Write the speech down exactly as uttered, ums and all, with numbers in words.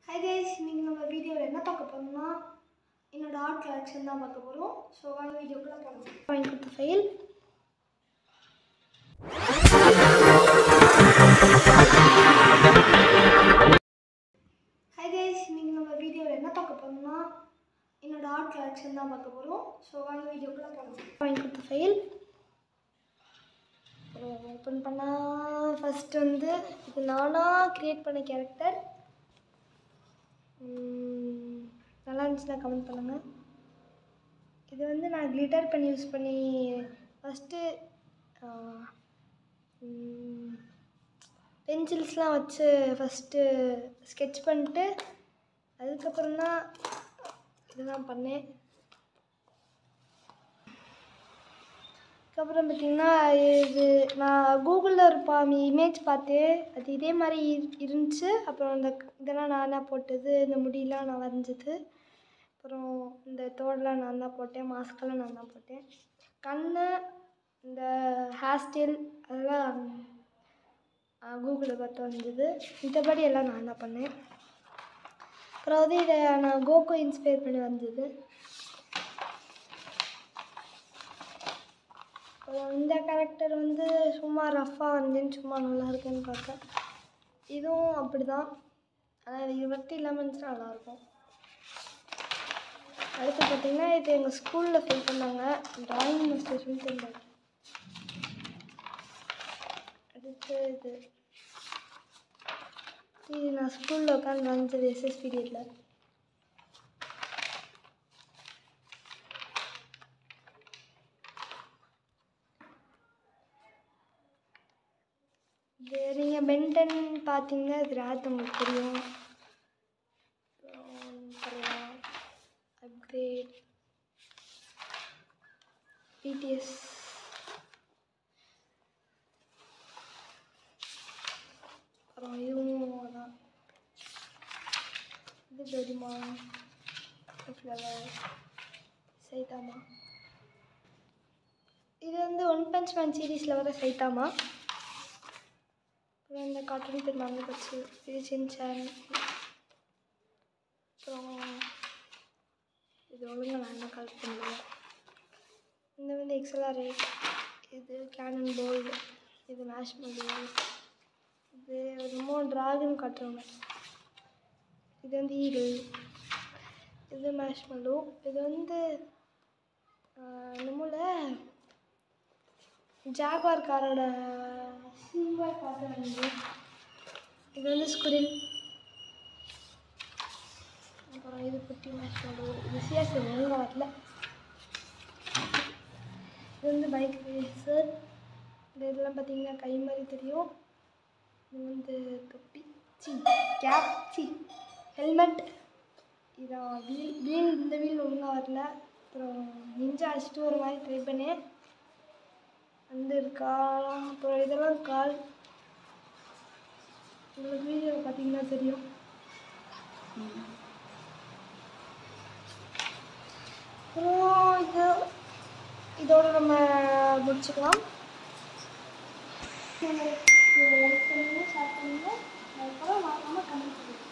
Hi guys, இன்னைக்கு நம்ம வீடியோல என்ன பார்க்க போறோம்னா என்னோட ஆர்ட் கலெக்ஷன் தான் பார்க்க போறோம். சோ வாங்க வீடியோக்குள்ள போலாம். வாங்கி கொடுத்த ஃபைல். Hi guys, இன்னைக்கு நம்ம வீடியோல என்ன பார்க்க போறோம்னா என்னோட ஆர்ட் கலெக்ஷன் தான் பார்க்க போறோம். சோ வாங்க வீடியோக்குள்ள போலாம். வாங்கி கொடுத்த ஃபைல். ஓபன் பண்ணா ஃபர்ஸ்ட் வந்து இது நானா கிரியேட் பண்ண கேரக்டர். நல்லா இருந்துச்சுன்னா கமெண்ட் பண்ணுங்கள். இது வந்து நான் கிளிட்டர் பென் யூஸ் பண்ணி ஃபஸ்ட்டு பென்சில்ஸ்லாம் வச்சு ஃபஸ்ட்டு ஸ்கெட்ச் பண்ணிட்டு அதுக்கப்புறம் தான் இதெல்லாம் பண்ணேன். அதுக்கப்புறம் பார்த்திங்கன்னா இது நான் கூகுளில் ஒரு பா இமேஜ் பார்த்தேன், அது இதே மாதிரி இருந்துச்சு. அப்புறம் இந்த இதெல்லாம் நான் தான் போட்டது, இந்த முடியெலாம் நான் வரைஞ்சது. அப்புறம் இந்த தோடெலாம் நான் தான் போட்டேன், மாஸ்கெல்லாம் நான் தான் போட்டேன். கண், இந்த ஹேர் ஸ்டைல் அதெல்லாம் கூகுளில் பார்த்து வந்தது. மற்றபடி எல்லாம் நான் தான் பண்ணேன். அப்புறம் வந்து இதை நான் கோகோ இன்ஸ்பயர் பண்ணி வந்தது. அப்புறம் இந்த கேரக்டர் வந்து சும்மா ரஃப்பாக வந்தேன்னு சும்மா நல்லா இருக்குன்னு பார்த்தேன். இதுவும் அப்படி தான், ஆனால் இது மட்டும் இல்லாமல் இருந்துச்சுன்னா நல்லாயிருக்கும். அடுத்து பார்த்திங்கன்னா இது எங்கள் ஸ்கூலில் ஃபில் பண்ணாங்க, ட்ராயிங் மாஸ்டர் சொல்லி தந்தாங்க. அடுத்து இது இது நான் ஸ்கூலில் உட்காந்து வரைஞ்சது எஸ்எஸ் பீரியடில். இது நீங்கள் பென்டன் பார்த்தீங்கன்னா இது ராத் உங்களுக்கு தெரியும். அப்கிரேட் பிடிஎஸ் அப்புறம் இதுவும் அதான், இது பெருமா ஃப்ளவர் சைதாமா. இது வந்து ஒன் பஞ்ச் மேன் சீரீஸில் வர சைதாமா. அப்புறம் இந்த கார்ட்டூன் பேர் மறந்து போச்சு, இது சின்சான். அப்புறம் இது ஒழுங்காக நான் என்ன கலெக்ட் பண்ணுவேன். இந்த வந்து எக்ஸலாரேட், இது கேனன் போல்டு, இது மேஷ்மெல்லோ, இது என்னமோ ட்ராகன் காட்டுறவங்க, இது வந்து ஈகிள், இது மேஷ்மெல்லோ. இது வந்து என்னமோல ஜாகுவார் காரோட சில்வர் காட்டுறாங்க. இது வந்து ஸ்குரில். அப்புறம் இது குட்டி மேஷ்மெல்லோ, இது சியாஸ் ஒழுங்காக வரல. இது வந்து பைக் ரேசர். இந்த இதெல்லாம் பார்த்திங்கன்னா கை மாதிரி தெரியும். இது வந்து தொப்பி சி கேப் சி ஹெல்மெட். இதான் வீல் வீல் இந்த வீல் ஒழுங்காக வரல. அப்புறம் நெஞ்சு அடிச்சுட்டு ஒரு மாதிரி ட்ரை பண்ணேன், வந்து இருக்கா. அப்புறம் இதெல்லாம் கால், உங்களுக்கு வீடியோ பார்த்தீங்கன்னா தெரியும். அப்புறம் இது இதோடு நம்ம முடிச்சுக்கலாம். லைக் பண்ணுங்கள், ஷேர் பண்ணுங்கள், அதுக்கப்புறம் மறக்காமல் கமெண்ட் பண்ணுங்கள்.